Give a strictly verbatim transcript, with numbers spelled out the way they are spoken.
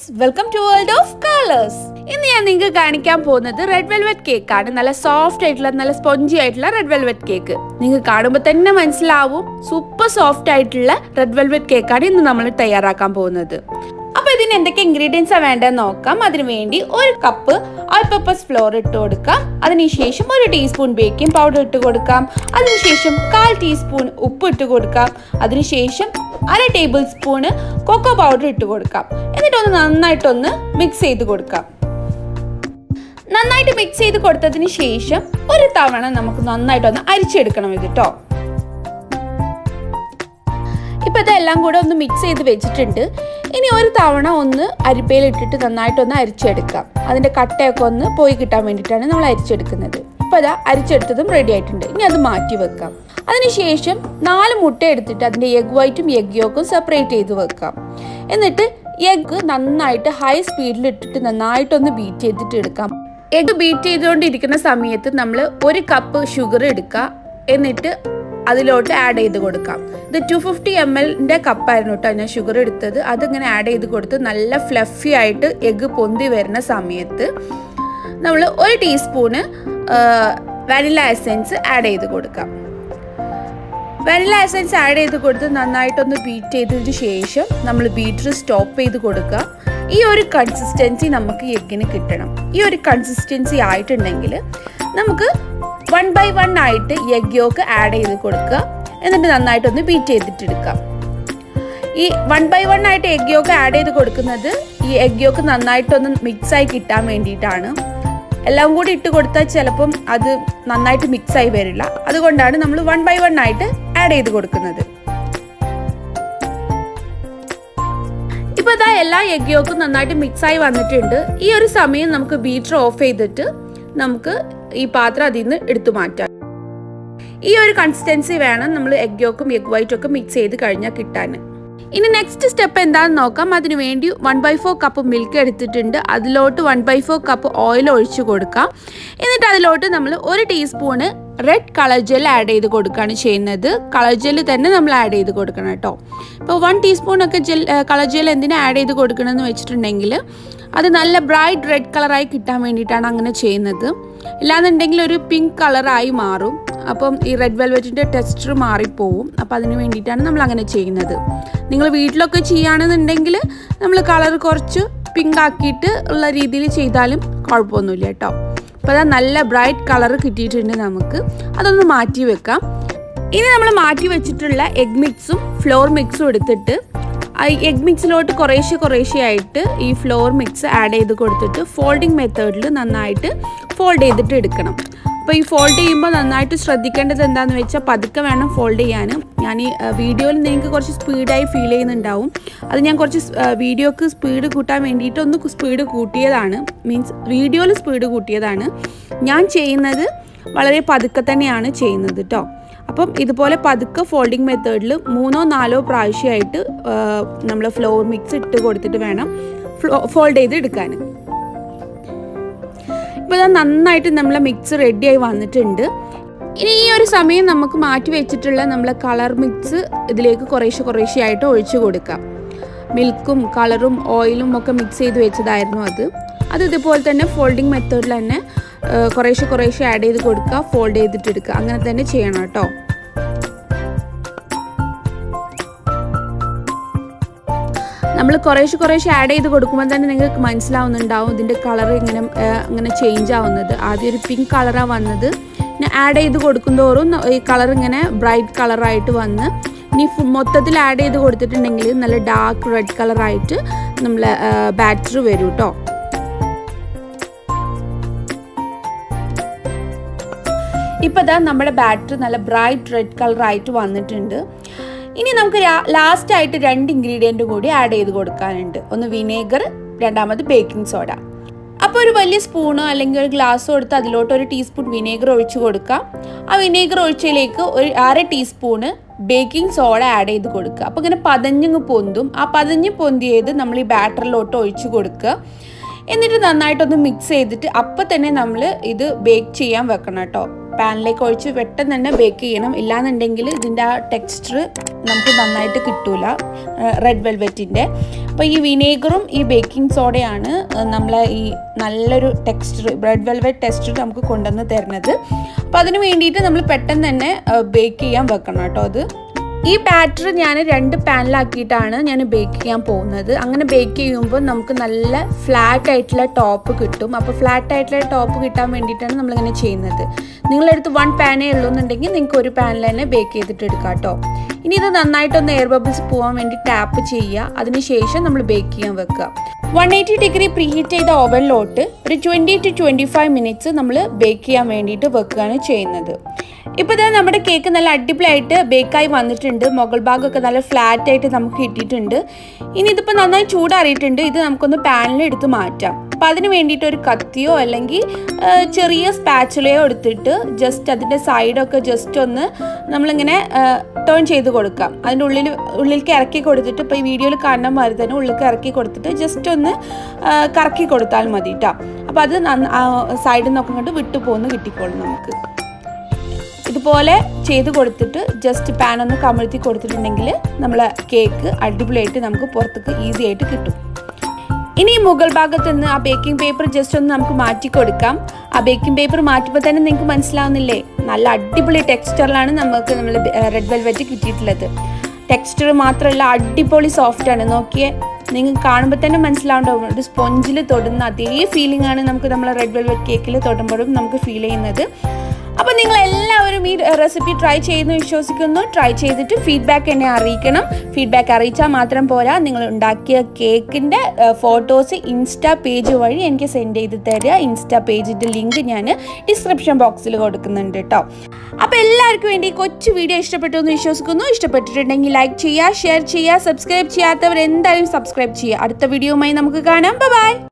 friends, welcome to World of Colors. ഇന്ന് ഞാൻ നിങ്ങൾക്ക് കാണിക്കാൻ പോകുന്നത് റെഡ് വെൽവെറ്റ് കേക്ക് ആണ്. നല്ല സോഫ്റ്റ് ആയിട്ടുള്ള നല്ല സ്പോഞ്ചി ആയിട്ടുള്ള റെഡ് വെൽവെറ്റ് കേക്ക്. നിങ്ങൾക്ക് കാണുമ്പോൾ തന്നെ മനസ്സിലാവും സൂപ്പർ സോഫ്റ്റ് ആയിട്ടുള്ള റെഡ് വെൽവെറ്റ് കേക്ക് ആണ് ഇന്ന് നമ്മൾ തയ്യാറാക്കാൻ പോകുന്നത്. അപ്പോൾ ഇതിന് എന്തൊക്കെ ഇൻഗ്രീഡിയൻസ് ആണ് വേണ്ടതെന്ന് നോക്കാം. അതിനുവേണ്ടി ഒരു കപ്പ് ഓൾ പർപ്പസ് ഫ്ലോർ ഇട്ട് കൊടുക്കാം. അതിനുശേഷം ഒരു ടീസ്പൂൺ ബേക്കിംഗ് പൗഡർ ഇട്ട് കൊടുക്കാം. അതിനുശേഷം കാൽ ടീസ്പൂൺ ഉപ്പ് ഇട്ട് കൊടുക്കാം. അതിനുശേഷം അര ടേബിൾ സ്പൂണ് കൊക്കോ പൗഡർ ഇട്ട് കൊടുക്കാം. എന്നിട്ടൊന്ന് നന്നായിട്ടൊന്ന് മിക്സ് ചെയ്ത് കൊടുക്കാം. നന്നായിട്ട് മിക്സ് ചെയ്ത് കൊടുത്തതിന് ശേഷം ഒരു തവണ നമുക്ക് നന്നായിട്ടൊന്ന് അരിച്ചെടുക്കണം ഇത് കേട്ടോ. ഇപ്പം ഇതെല്ലാം കൂടെ ഒന്ന് മിക്സ് ചെയ്ത് വെച്ചിട്ടുണ്ട്. ഇനി ഒരു തവണ ഒന്ന് അരിപ്പയിലിട്ടിട്ട് നന്നായിട്ടൊന്ന് അരിച്ചെടുക്കാം. അതിൻ്റെ കട്ടയൊക്കെ ഒന്ന് പോയി കിട്ടാൻ വേണ്ടിയിട്ടാണ് നമ്മൾ അരിച്ചെടുക്കുന്നത്. ഇപ്പം അതാ അരിച്ചെടുത്തതും റെഡി ആയിട്ടുണ്ട്. ഇനി അത് മാറ്റി വെക്കാം. അതിനുശേഷം നാല് മുട്ട എടുത്തിട്ട് അതിൻ്റെ എഗ് വൈറ്റും എഗ് യോക്കും സെപ്പറേറ്റ് ചെയ്ത് വെക്കാം. എന്നിട്ട് എഗ് നന്നായിട്ട് ഹൈ സ്പീഡിൽ ഇട്ടിട്ട് നന്നായിട്ടൊന്ന് ബീറ്റ് ചെയ്തിട്ട് എടുക്കാം. എഗ് ബീറ്റ് ചെയ്തുകൊണ്ടിരിക്കുന്ന സമയത്ത് നമ്മൾ ഒരു കപ്പ് ഷുഗർ എടുക്കുക. എന്നിട്ട് അതിലോട്ട് ആഡ് ചെയ്ത് കൊടുക്കാം. ഇത് ടു ഫിഫ്റ്റി എം എല്ലിൻ്റെ കപ്പായിരുന്നു കേട്ടോ ഞാൻ ഷുഗർ എടുത്തത്. അതിങ്ങനെ ആഡ് ചെയ്ത് കൊടുത്ത് നല്ല ഫ്ലഫി ആയിട്ട് എഗ്ഗ് പൊന്തി വരുന്ന സമയത്ത് നമ്മൾ ഒരു ടീസ്പൂണ് വാനില എസൻസ് ആഡ് ചെയ്ത് കൊടുക്കാം. വാനില എസൻസ് ആഡ് ചെയ്ത് കൊടുത്ത് നന്നായിട്ടൊന്ന് ബീറ്റ് ചെയ്തതിന് ശേഷം നമ്മൾ ബീറ്റർ സ്റ്റോപ്പ് ചെയ്ത് കൊടുക്കുക. ഈ ഒരു കൺസിസ്റ്റൻസി നമുക്ക് എഗ്ഗിന് കിട്ടണം. ഈ ഒരു കൺസിസ്റ്റൻസി ആയിട്ടുണ്ടെങ്കിൽ നമുക്ക് വൺ ബൈ വൺ ആയിട്ട് എഗ് യോക്ക് ആഡ് ചെയ്ത് കൊടുക്കുക. എന്നിട്ട് നന്നായിട്ടൊന്ന് ബീറ്റ് ചെയ്തിട്ടെടുക്കാം. ഈ വൺ ബൈ വൺ ആയിട്ട് എഗ് യോക്ക് ആഡ് ചെയ്ത് കൊടുക്കുന്നത് ഈ എഗ് യോക്ക് നന്നായിട്ടൊന്ന് മിക്സായി കിട്ടാൻ വേണ്ടിയിട്ടാണ്. എല്ലാം കൂടി ഇട്ട് കൊടുത്താൽ ചിലപ്പം അത് നന്നായിട്ട് മിക്സായി വരില്ല. അതുകൊണ്ടാണ് നമ്മൾ വൺ ബൈ വൺ ആയിട്ട് ആഡ് ചെയ്ത് കൊടുക്കുന്നത്. ഇപ്പോൾ ഇതാ എല്ലാ എഗ് യോക്കും നന്നായിട്ട് മിക്സായി വന്നിട്ടുണ്ട്. ഈ ഒരു സമയം നമുക്ക് ബീറ്റർ ഓഫ് ചെയ്തിട്ട് നമുക്ക് ഈ പാത്രം അതിൽ നിന്ന് എടുത്തു മാറ്റാം. ഈ ഒരു കൺസിസ്റ്റൻസി വേണം നമ്മൾ എഗ് യോക്കും എഗ് വൈറ്റും ഒക്കെ മിക്സ് ചെയ്ത് കഴിഞ്ഞാൽ കിട്ടാൻ. ഇനി നെക്സ്റ്റ് സ്റ്റെപ്പ് എന്താണെന്ന് നോക്കാം. അതിനു വേണ്ടി one by four cup milk എടുത്തിട്ടുണ്ട്. അതിലോട്ട് one by four cup oil ഒഴിച്ച് കൊടുക്കാം. എന്നിട്ട് അതിലോട്ട് നമ്മൾ ഒരു teaspoon red colour gel add ചെയ്ത് കൊടുക്കുകയാണ് ചെയ്യുന്നത്. കളർ ജെല്ല് തന്നെ നമ്മൾ ആഡ് ചെയ്ത് കൊടുക്കണം കേട്ടോ. ഇപ്പോൾ വൺ ടീസ്പൂണൊക്കെ ജെൽ കളർ ജെൽ എന്തിനാ ആഡ് ചെയ്ത് കൊടുക്കണമെന്ന് വെച്ചിട്ടുണ്ടെങ്കിൽ അത് നല്ല ബ്രൈറ്റ് റെഡ് കളറായി കിട്ടാൻ വേണ്ടിയിട്ടാണ് അങ്ങനെ ചെയ്യുന്നത്. ഇല്ലാന്നുണ്ടെങ്കിൽ ഒരു പിങ്ക് കളറായി മാറും. അപ്പം ഈ റെഡ് വെൽവെറ്റിൻ്റെ ടെക്സ്ചർ മാറിപ്പോവും. അപ്പം അതിന് വേണ്ടിയിട്ടാണ് നമ്മൾ അങ്ങനെ ചെയ്യുന്നത്. നിങ്ങൾ വീട്ടിലൊക്കെ ചെയ്യുകയാണെന്നുണ്ടെങ്കിൽ നമ്മൾ കളർ കുറച്ച് പിങ്ക് ആക്കിയിട്ട് ഉള്ള രീതിയിൽ ചെയ്താലും കുഴപ്പമൊന്നുമില്ല കേട്ടോ. അപ്പോൾ അത് നല്ല ബ്രൈറ്റ് കളർ കിട്ടിയിട്ടുണ്ട്. നമുക്ക് അതൊന്ന് മാറ്റി വെക്കാം. ഇനി നമ്മൾ മാറ്റി വെച്ചിട്ടുള്ള എഗ് മിക്സും ഫ്ലോർ മിക്സും എടുത്തിട്ട് എഗ് മിക്സിലോട്ട് കുറേശ്ശെ കുറേശ്ശെ ആയിട്ട് ഈ ഫ്ലോർ മിക്സ് ആഡ് ചെയ്ത് കൊടുത്തിട്ട് ഫോൾഡിങ് മെത്തേഡിൽ നന്നായിട്ട് ഫോൾഡ് ചെയ്തിട്ട് എടുക്കണം. അപ്പോൾ ഈ ഫോൾഡ് ചെയ്യുമ്പോൾ നന്നായിട്ട് ശ്രദ്ധിക്കേണ്ടത് എന്താണെന്ന് വെച്ചാൽ പതുക്കെ വേണം ഫോൾഡ് ചെയ്യാനും. ഞാൻ ഈ വീഡിയോയിൽ നിങ്ങൾക്ക് കുറച്ച് സ്പീഡായി ഫീൽ ചെയ്യുന്നുണ്ടാവും. അത് ഞാൻ കുറച്ച് വീഡിയോക്ക് സ്പീഡ് കൂട്ടാൻ വേണ്ടിയിട്ട് ഒന്ന് സ്പീഡ് കൂട്ടിയതാണ്. മീൻസ് വീഡിയോയിൽ സ്പീഡ് കൂട്ടിയതാണ്. ഞാൻ ചെയ്യുന്നത് വളരെ പതുക്കെ തന്നെയാണ് ചെയ്യുന്നത് കേട്ടോ. അപ്പം ഇതുപോലെ പതുക്കെ ഫോൾഡിങ് മെത്തേഡിൽ മൂന്നോ നാലോ പ്രാവശ്യമായിട്ട് നമ്മൾ ഫ്ലോർ മിക്സ് ഇട്ട് കൊടുത്തിട്ട് വേണം ഫ്ലോ ഫോൾഡ് ചെയ്ത് എടുക്കാൻ. ഇപ്പോൾ ഇത് നന്നായിട്ട് നമ്മളെ മിക്സ് റെഡിയായി വന്നിട്ടുണ്ട്. ഇനി ഈ ഒരു സമയം നമുക്ക് മാറ്റി വെച്ചിട്ടുള്ള നമ്മളെ കളർ മിക്സ് ഇതിലേക്ക് കുറേശ്ശെ കുറേശ്ശെ ആയിട്ട് ഒഴിച്ചു കൊടുക്കാം. മിൽക്കും കളറും ഓയിലും ഒക്കെ മിക്സ് ചെയ്ത് വെച്ചതായിരുന്നു അത്. അത് ഇതുപോലെ തന്നെ ഫോൾഡിങ് മെത്തേഡിൽ തന്നെ കുറേശ്ശെ കുറേശ്ശെ ആഡ് ചെയ്ത് കൊടുക്കുക, ഫോൾഡ് ചെയ്തിട്ട് എടുക്കുക. അങ്ങനെ തന്നെ ചെയ്യണം കേട്ടോ. നമ്മൾ കുറേശ്ശെ കുറേശ്ശെ ആഡ് ചെയ്ത് കൊടുക്കുമ്പോൾ തന്നെ നിങ്ങൾക്ക് മനസ്സിലാവുന്നുണ്ടാവും ഇതിൻ്റെ കളർ ഇങ്ങനെ അങ്ങനെ ചേഞ്ച് ആവുന്നത്. ആദ്യം ഒരു പിങ്ക് കളറാണ് വന്നത്. പിന്നെ ആഡ് ചെയ്ത് കൊടുക്കുന്തോറും ഈ കളർ ഇങ്ങനെ ബ്രൈറ്റ് കളറായിട്ട് വന്ന് ഇനി മൊത്തത്തിൽ ആഡ് ചെയ്ത് കൊടുത്തിട്ടുണ്ടെങ്കിൽ നല്ല ഡാർക്ക് റെഡ് കളറായിട്ട് നമ്മൾ ബാറ്റർ വരും കേട്ടോ. ഇപ്പോൾ ഇതാ നമ്മുടെ ബാറ്റർ നല്ല ബ്രൈറ്റ് റെഡ് കളറായിട്ട് വന്നിട്ടുണ്ട്. ഇനി നമുക്ക് ലാസ്റ്റായിട്ട് രണ്ട് ഇൻഗ്രീഡിയൻറ്റ് കൂടി ആഡ് ചെയ്ത് കൊടുക്കാനുണ്ട്. ഒന്ന് വിനേഗർ, രണ്ടാമത് ബേക്കിംഗ് സോഡ. അപ്പോൾ ഒരു വലിയ സ്പൂണോ അല്ലെങ്കിൽ ഒരു ഗ്ലാസ്സോ എടുത്ത് അതിലോട്ട് ഒരു ടീസ്പൂൺ വിനേഗർ ഒഴിച്ച് കൊടുക്കാം. ആ വിനേഗർ ഒഴിച്ചതിലേക്ക് ഒരു അര ടീസ്പൂണ് ബേക്കിംഗ് സോഡ ആഡ് ചെയ്ത് കൊടുക്കുക. അപ്പോൾ ഇങ്ങനെ പതഞ്ഞങ്ങ് പൊന്തും. ആ പതഞ്ഞ് പൊന്തിയത് നമ്മൾ ഈ ബാറ്ററിലോട്ട് ഒഴിച്ച് കൊടുക്കുക. എന്നിട്ട് നന്നായിട്ടൊന്ന് മിക്സ് ചെയ്തിട്ട് അപ്പം തന്നെ നമ്മൾ ഇത് ബേക്ക് ചെയ്യാൻ വെക്കണം കേട്ടോ. പാനിലേക്ക് ഒഴിച്ച് പെട്ടെന്ന് തന്നെ ബേക്ക് ചെയ്യണം, ഇല്ലാന്നുണ്ടെങ്കിൽ ഇതിൻ്റെ ആ ടെക്സ്ചർ നമുക്ക് നന്നായിട്ട് കിട്ടൂല റെഡ് വെൽവെറ്റിൻ്റെ. അപ്പോൾ ഈ വിനേഗറും ഈ ബേക്കിംഗ് സോഡയാണ് നമ്മളെ ഈ നല്ലൊരു ടെക്സ്ചർ റെഡ് വെൽവെറ്റ് ടെക്സ്ചർ നമുക്ക് കൊണ്ടുവന്ന് തരുന്നത്. അപ്പോൾ അതിന് വേണ്ടിയിട്ട് നമ്മൾ പെട്ടെന്ന് തന്നെ ബേക്ക് ചെയ്യാൻ വെക്കണം കേട്ടോ. അത് ഈ ബാറ്റർ ഞാൻ രണ്ട് പാനിലാക്കിയിട്ടാണ് ഞാൻ ബേക്ക് ചെയ്യാൻ പോകുന്നത്. അങ്ങനെ ബേക്ക് ചെയ്യുമ്പോൾ നമുക്ക് നല്ല ഫ്ലാറ്റ് ആയിട്ടുള്ള ടോപ്പ് കിട്ടും. അപ്പോൾ ഫ്ലാറ്റ് ആയിട്ടുള്ള ടോപ്പ് കിട്ടാൻ വേണ്ടിയിട്ടാണ് നമ്മളിങ്ങനെ ചെയ്യുന്നത്. നിങ്ങളടുത്ത് വൺ പാനേ ഉള്ളൂ എന്നുണ്ടെങ്കിൽ നിങ്ങൾക്ക് ഒരു പാനിൽ തന്നെ ബേക്ക് ചെയ്തിട്ട് എടുക്കാം കേട്ടോ. ഇനി ഇത് നന്നായിട്ടൊന്ന് എയർ ബബിൾസ് പോകാൻ വേണ്ടി ടാപ്പ് ചെയ്യുക. അതിനുശേഷം നമ്മൾ ബേക്ക് ചെയ്യാൻ വെക്കുക. One eighty degree preheat ചെയ്ത ഓവനിലോട്ട് ഒരു twenty to twenty five minutes നമ്മൾ ബേക്ക് ചെയ്യാൻ വേണ്ടിയിട്ട് വെക്കുകയാണ് ചെയ്യുന്നത്. ഇപ്പോൾ ഇതാ നമ്മുടെ കേക്ക് നല്ല അടിപൊളിയായിട്ട് ബേക്കായി വന്നിട്ടുണ്ട്. മുകൾ ഭാഗമൊക്കെ നല്ല ഫ്ലാറ്റ് ആയിട്ട് നമുക്ക് കിട്ടിയിട്ടുണ്ട്. ഇനി ഇതിപ്പോൾ നന്നായി ചൂടാറിയിട്ടുണ്ട്. ഇത് നമുക്കൊന്ന് പാനിൽ എടുത്ത് മാറ്റാം. അപ്പോൾ അതിന് വേണ്ടിയിട്ട് ഒരു കത്തിയോ അല്ലെങ്കിൽ ചെറിയ സ്പാച്ചുലയോ എടുത്തിട്ട് ജസ്റ്റ് അതിൻ്റെ സൈഡൊക്കെ ജസ്റ്റ് ഒന്ന് നമ്മളിങ്ങനെ ടേൺ ചെയ്ത് കൊടുക്കാം. അതിൻ്റെ ഉള്ളിൽ ഉള്ളിലേക്ക് ഇറക്കി കൊടുത്തിട്ട് ഇപ്പോൾ ഈ വീഡിയോയിൽ കാണുന്ന മാതിരി തന്നെ ഉള്ളിലേക്ക് ഇറക്കി കൊടുത്തിട്ട് ജസ്റ്റ് ഒന്ന് കറക്കി കൊടുത്താൽ മതി കേട്ടോ. അപ്പോൾ അത് സൈഡിൽ നിന്നൊക്കെ ഇങ്ങോട്ട് വിട്ടു പോകുന്ന കിട്ടിക്കോളും നമുക്ക്. ഇതുപോലെ ചെയ്ത് കൊടുത്തിട്ട് ജസ്റ്റ് പാൻ ഒന്ന് കമഴ്ത്തി കൊടുത്തിട്ടുണ്ടെങ്കിൽ നമ്മളെ കേക്ക് അടിപൊളിയായിട്ട് നമുക്ക് പുറത്തേക്ക് ഈസി ആയിട്ട് കിട്ടും. ഇനി മുകൾ ഭാഗത്ത് നിന്ന് ആ ബേക്കിംഗ് പേപ്പർ ജസ്റ്റ് ഒന്ന് നമുക്ക് മാറ്റി കൊടുക്കാം. ആ ബേക്കിംഗ് പേപ്പർ മാറ്റുമ്പോൾ തന്നെ നിങ്ങൾക്ക് മനസ്സിലാവുന്നില്ലേ, നല്ല അടിപൊളി ടെക്സ്ചറിലാണ് നമുക്ക് നമ്മൾ റെഡ് വെൽവെറ്റ് കിട്ടിയിട്ടുള്ളത്. ടെക്സ്ചർ മാത്രമല്ല അടിപൊളി സോഫ്റ്റാണ്. നോക്കിയേ, നിങ്ങൾക്ക് കാണുമ്പോൾ തന്നെ മനസ്സിലാവുണ്ടാവും ഒരു സ്പോഞ്ചിൽ തൊടുന്ന അതേ ഫീലിംഗ് ആണ് നമുക്ക് നമ്മളെ റെഡ് വെൽവെറ്റ് കേക്കിൽ തൊടുമ്പോഴും നമുക്ക് ഫീൽ ചെയ്യുന്നത്. അപ്പോൾ നിങ്ങൾ എല്ലാവരും ഈ റെസിപ്പി ട്രൈ ചെയ്യുന്നു വിശ്വസിക്കുന്നു. ട്രൈ ചെയ്തിട്ട് ഫീഡ്ബാക്ക് എന്നെ അറിയിക്കണം. ഫീഡ്ബാക്ക് അറിയിച്ചാൽ മാത്രം പോരാ, നിങ്ങൾ ഉണ്ടാക്കിയ കേക്കിൻ്റെ ഫോട്ടോസ് ഇൻസ്റ്റാ പേജ് വഴി എനിക്ക് സെൻഡ് ചെയ്ത് തരിക. ഇൻസ്റ്റാ പേജിൻ്റെ ലിങ്ക് ഞാൻ ഡിസ്ക്രിപ്ഷൻ ബോക്സിൽ കൊടുക്കുന്നുണ്ട് കേട്ടോ. അപ്പോൾ എല്ലാവർക്കും വേണ്ടി കൊച്ചു വീഡിയോ ഇഷ്ടപ്പെട്ടു എന്ന് വിശ്വസിക്കുന്നു. ഇഷ്ടപ്പെട്ടിട്ടുണ്ടെങ്കിൽ ലൈക്ക് ചെയ്യുക, ഷെയർ ചെയ്യുക, സബ്സ്ക്രൈബ് ചെയ്യാത്തവർ എന്തായാലും സബ്സ്ക്രൈബ് ചെയ്യുക. അടുത്ത വീഡിയോയുമായി നമുക്ക് കാണാം. ബൈ.